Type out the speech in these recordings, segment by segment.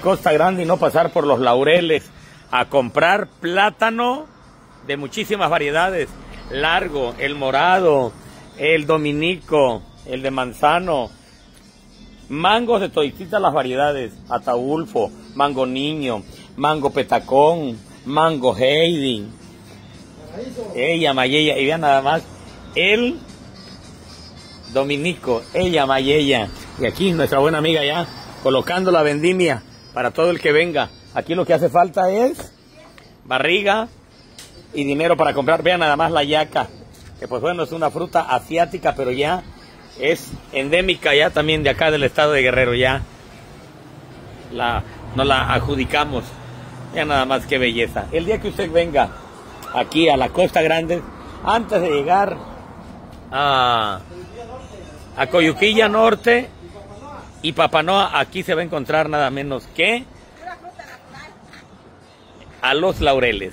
Costa Grande y no pasar por los Laureles a comprar plátano de muchísimas variedades. Largo, el morado, el dominico, el de manzano. Mangos de todititas las variedades. Ataulfo, mango niño, mango petacón, mango Heidi. Ella Mayella, y vean nada más, el dominico, ella Mayella. Y aquí nuestra buena amiga ya colocando la vendimia para todo el que venga. Aquí lo que hace falta es barriga y dinero para comprar. Vean nada más la yaca, que pues bueno, es una fruta asiática, pero ya es endémica ya también de acá del estado de Guerrero. Ya nos la adjudicamos. Vean nada más qué belleza. El día que usted venga aquí a la Costa Grande, antes de llegar a Coyuquilla Norte y Papanoa, aquí se va a encontrar nada menos que a los Laureles.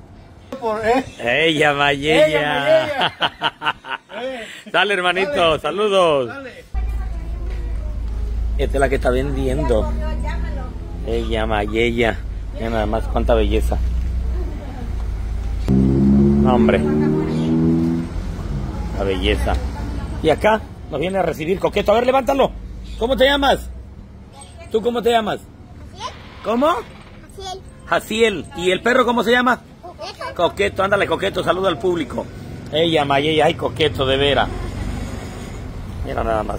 Ella Mayella. Dale, hermanito, saludos. Esta es la que está vendiendo. Ella Mayella. Mira nada más cuánta belleza. Hombre, la belleza. Y acá nos viene a recibir Coqueto. A ver, levántalo. ¿Cómo te llamas? ¿Tú cómo te llamas? ¿Cómo? Jaciel. ¿Y el perro cómo se llama? Coqueto. Ándale, Coqueto, saluda al público. Ella, Mayella, ay, Coqueto, de veras. Mira nada más.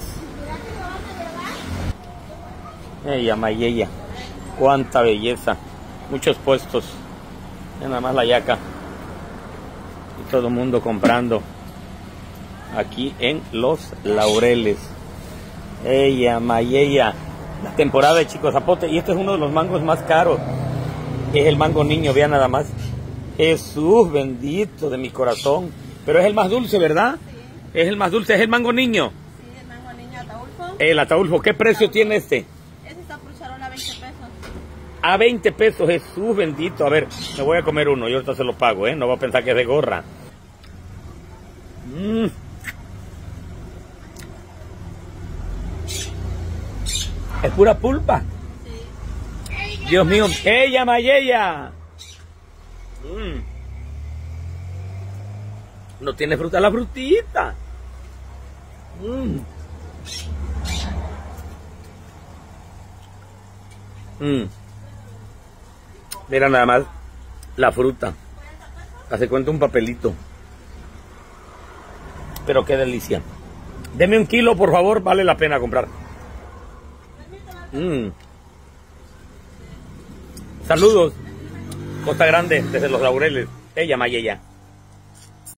Ella, Mayella. Cuánta belleza. Muchos puestos. Mira nada más la yaca. Y todo el mundo comprando aquí en Los Laureles. Ella, Mayella. La temporada de Chico Zapote. Y este es uno de los mangos más caros. Es el mango niño, vean nada más. Jesús bendito de mi corazón. Pero es el más dulce, ¿verdad? Sí. Es el más dulce, es el mango niño. Sí, el mango niño Ataulfo. El Ataulfo, ¿qué precio tiene este? Este está por charola a 20 pesos. A 20 pesos, Jesús bendito. A ver, me voy a comer uno y ahorita se lo pago, ¿eh? No va a pensar que es de gorra. Es pura pulpa. Sí. Dios mío. ¡Ella, Mayella! No tiene fruta la frutita. Mira nada más la fruta. Hace cuenta un papelito. Pero qué delicia. Deme 1 kilo, por favor, vale la pena comprar. Saludos. Costa Grande, desde Los Laureles. Ella, Mayella.